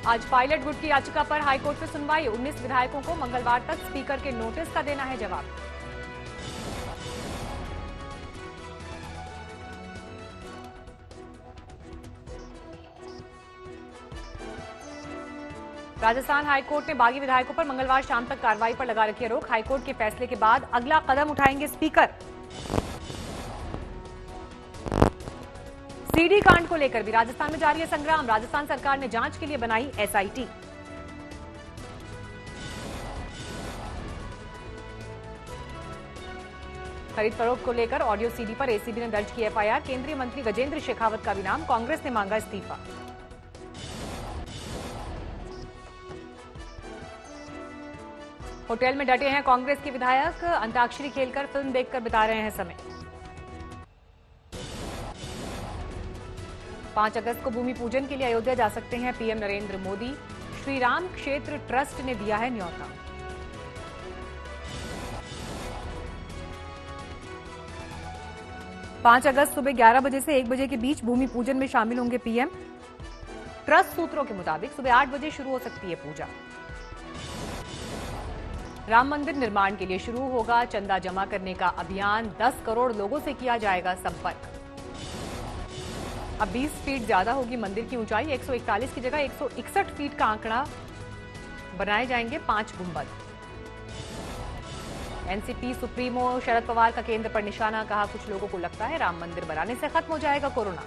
आज पायलट गुट की याचिका पर हाईकोर्ट में सुनवाई। 19 विधायकों को मंगलवार तक स्पीकर के नोटिस का देना है जवाब। राजस्थान हाईकोर्ट ने बागी विधायकों पर मंगलवार शाम तक कार्रवाई पर लगा रखी है रोक। हाईकोर्ट के फैसले के बाद अगला कदम उठाएंगे स्पीकर। सीडी कांड को लेकर भी राजस्थान में जारी है संग्राम। राजस्थान सरकार ने जांच के लिए बनाई एसआईटी। खरीद फरोख्त को लेकर ऑडियो सीडी पर एसीबी ने दर्ज की एफआईआर। केंद्रीय मंत्री गजेंद्र शेखावत का भी नाम। कांग्रेस ने मांगा इस्तीफा। होटल में डटे हैं कांग्रेस के विधायक। अंताक्षरी खेलकर फिल्म देखकर बिता रहे हैं समय। 5 अगस्त को भूमि पूजन के लिए अयोध्या जा सकते हैं पीएम नरेंद्र मोदी। श्री राम क्षेत्र ट्रस्ट ने दिया है न्योता। पांच अगस्त सुबह 11 बजे से 1 बजे के बीच भूमि पूजन में शामिल होंगे पीएम। ट्रस्ट सूत्रों के मुताबिक सुबह 8 बजे शुरू हो सकती है पूजा। राम मंदिर निर्माण के लिए शुरू होगा चंदा जमा करने का अभियान। 10 करोड़ लोगों से किया जाएगा संपर्क। अब 20 फीट ज्यादा होगी मंदिर की ऊंचाई। 141 की जगह 161 फीट का आंकड़ा बनाए जाएंगे 5 गुंबद। एनसीपी सुप्रीमो शरद पवार का केंद्र पर निशाना। कहा कुछ लोगों को लगता है राम मंदिर बनाने से खत्म हो जाएगा कोरोना।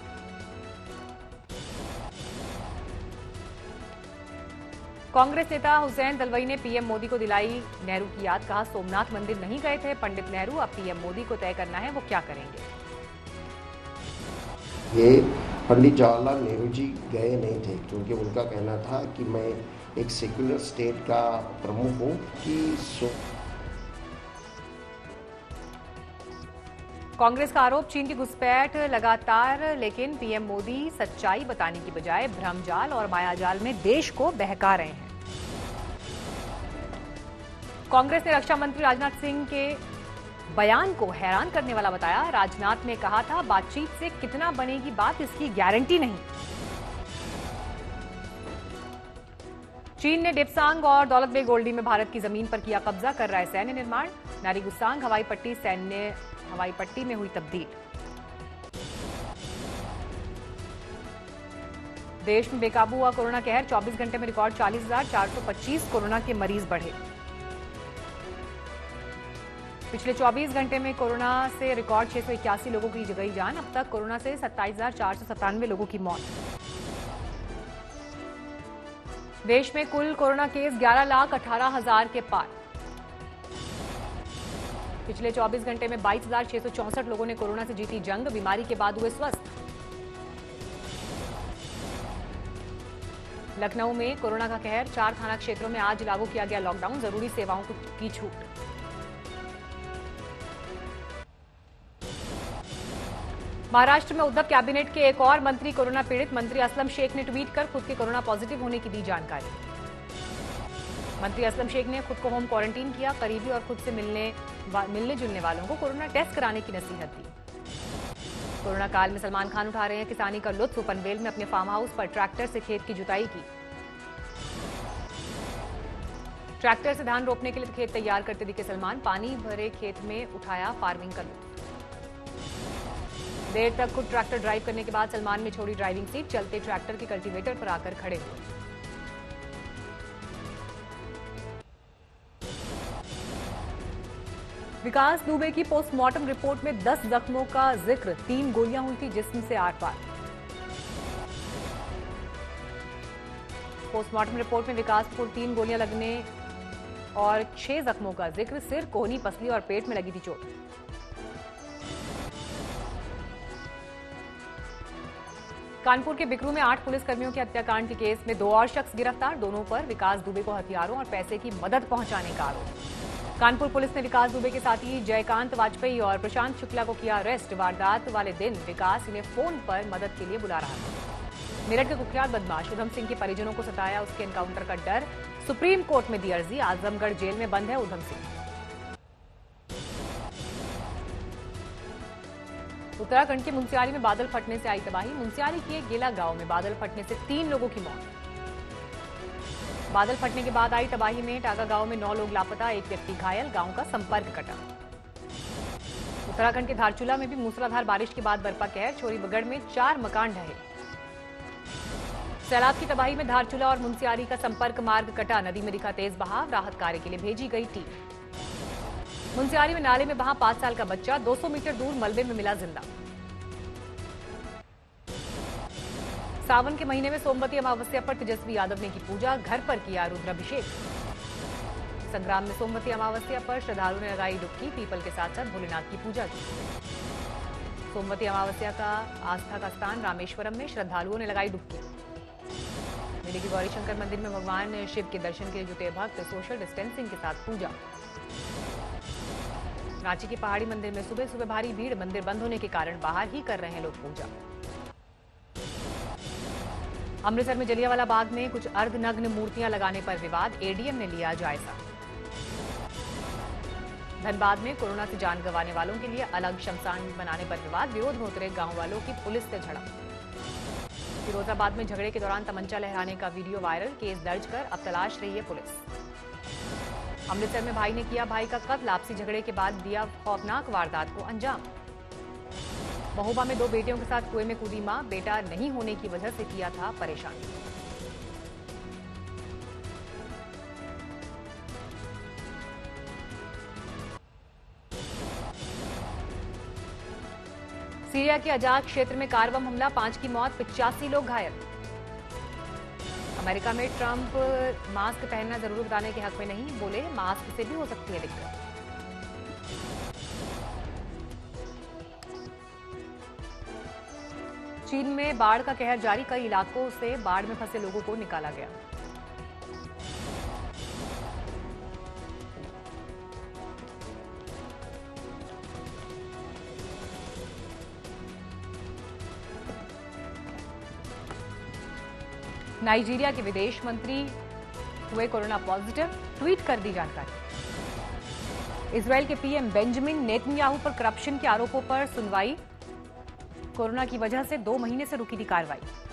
कांग्रेस नेता हुसैन दलवाई ने पीएम मोदी को दिलाई नेहरू की याद। कहा सोमनाथ मंदिर नहीं गए थे पंडित नेहरू। अब पीएम मोदी को तय करना है वो क्या करेंगे। ये पंडित जवाहरलाल नेहरू जी गए नहीं थे क्योंकि उनका कहना था कि मैं एक सेक्युलर स्टेट का प्रमुख हूं कि कांग्रेस का आरोप चीन की घुसपैठ लगातार। लेकिन पीएम मोदी सच्चाई बताने की बजाय भ्रमजाल और मायाजाल में देश को बहका रहे हैं। कांग्रेस ने रक्षा मंत्री राजनाथ सिंह के बयान को हैरान करने वाला बताया। राजनाथ ने कहा था बातचीत से कितना बनेगी बात इसकी गारंटी नहीं। चीन ने डिप्सांग और दौलत बेग ओल्डी में भारत की जमीन पर किया कब्जा। कर रहा है सैन्य निर्माण। नारी गुस्सांग हवाई पट्टी सैन्य हवाई पट्टी में हुई तब्दील। देश में बेकाबू हुआ कोरोना कहर। 24 घंटे में रिकॉर्ड 40,425 कोरोना के मरीज बढ़े। पिछले 24 घंटे में कोरोना से रिकॉर्ड 681 लोगों की गई जान। अब तक कोरोना से 27,497 लोगों की मौत। देश में कुल कोरोना केस 11,18,000 के पार। पिछले 24 घंटे में 22,664 लोगों ने कोरोना से जीती जंग। बीमारी के बाद हुए स्वस्थ। लखनऊ में कोरोना का कहर। 4 थाना क्षेत्रों में आज लागू किया गया लॉकडाउन। जरूरी सेवाओं की छूट। महाराष्ट्र में उद्धव कैबिनेट के एक और मंत्री कोरोना पीड़ित। मंत्री असलम शेख ने ट्वीट कर खुद के कोरोना पॉजिटिव होने की दी जानकारी। मंत्री असलम शेख ने खुद को होम क्वारंटीन किया। करीबी और खुद से मिलने जुलने वालों को कोरोना टेस्ट कराने की नसीहत दी। कोरोना काल में सलमान खान उठा रहे हैं किसानी का लुत्फ। पनवेल में अपने फार्म हाउस पर ट्रैक्टर से खेत की जुताई की। ट्रैक्टर से धान रोपने के लिए खेत तैयार करते दिखे सलमान। पानी भरे खेत में उठाया फार्मिंग का लुत्फ। देर तक खुद ट्रैक्टर ड्राइव करने के बाद सलमान ने छोड़ी ड्राइविंग सीट। चलते ट्रैक्टर के कल्टीवेटर पर आकर खड़े हुए। विकास दुबे की पोस्टमार्टम रिपोर्ट में 10 जख्मों का जिक्र। 3 गोलियां हुई थी जिस्म से आर-पार। पोस्टमार्टम रिपोर्ट में विकास को 3 गोलियां लगने और 6 जख्मों का जिक्र। सिर, कोहनी, पसली और पेट में लगी थी चोट। कानपुर के बिकरू में 8 पुलिसकर्मियों के हत्याकांड के केस में 2 और शख्स गिरफ्तार। दोनों पर विकास दुबे को हथियारों और पैसे की मदद पहुंचाने का आरोप। कानपुर पुलिस ने विकास दुबे के साथी जयकांत वाजपेयी और प्रशांत शुक्ला को किया अरेस्ट। वारदात वाले दिन विकास इन्हें फोन पर मदद के लिए बुला रहा था। मेरठ के कुख्यात बदमाश उधम सिंह के परिजनों को सताया उसके एनकाउंटर का डर। सुप्रीम कोर्ट में दी अर्जी। आजमगढ़ जेल में बंद है उधम सिंह। उत्तराखंड के मुंसियारी में बादल फटने से आई तबाही। मुंसियारी के गेला गांव में बादल फटने से 3 लोगों की मौत। बादल फटने के बाद आई तबाही में टागा गांव में 9 लोग लापता, एक व्यक्ति घायल, गांव का संपर्क कटा। उत्तराखंड के धारचूला में भी मूसलाधार बारिश के बाद बरपा कहर, छोरीबगढ़ में 4 मकान ढहे। सैलाब की तबाही में धारचूला और मुंसियारी का संपर्क मार्ग कटा, नदी में दिखा तेज बहाव, राहत कार्य के लिए भेजी गई टीम। मुंसियारी में नाले में बहा 5 साल का बच्चा, 200 मीटर दूर मलबे में मिला जिंदा। सावन के महीने में सोमवती अमावस्या पर तेजस्वी यादव ने की पूजा, घर पर किया रुद्राभिषेक। संग्राम में सोमवती अमावस्या पर श्रद्धालुओं ने लगाई डुबकी, पीपल के साथ साथ भोलेनाथ की पूजा की। सोमवती अमावस्या का आस्था का स्थान रामेश्वरम में श्रद्धालुओं ने लगाई डुबकी। दिल्ली के गौरीशंकर मंदिर में भगवान शिव के दर्शन के लिए जुटे भक्त, सोशल डिस्टेंसिंग के साथ पूजा। रांची के पहाड़ी मंदिर में सुबह सुबह भारी भीड़, मंदिर बंद होने के कारण बाहर ही कर रहे हैं लोग पूजा। अमृतसर में जलियांवाला बाग में कुछ अर्धनग्न मूर्तियां लगाने पर विवाद, एडीएम ने लिया जायजा। धनबाद में कोरोना से जान गंवाने वालों के लिए अलग शमशान बनाने पर विवाद, विरोध में उतरे गांव वालों की पुलिस से झड़प। फिरोजाबाद में झगड़े के दौरान तमंचा लहराने का वीडियो वायरल, केस दर्ज कर अब तलाश रही है पुलिस। अमृतसर में भाई ने किया भाई का कत्ल, आपसी झगड़े के बाद दिया खौफनाक वारदात को अंजाम। महोबा में 2 बेटियों के साथ कुएं में कूदी मां, बेटा नहीं होने की वजह से किया था परेशान। सीरिया के अजाक क्षेत्र में कार बम हमला, 5 की मौत, 85 लोग घायल। अमेरिका में ट्रंप मास्क पहनना जरूर बताने के हक में नहीं, बोले मास्क से भी हो सकती है दिक्कत। चीन में बाढ़ का कहर जारी, कई इलाकों से बाढ़ में फंसे लोगों को निकाला गया। नाइजीरिया के विदेश मंत्री हुए कोरोना पॉजिटिव, ट्वीट कर दी जानकारी। इजरायल के पीएम बेंजामिन नेतन्याहू पर करप्शन के आरोपों पर सुनवाई, कोरोना की वजह से 2 महीने से रुकी थी कार्रवाई।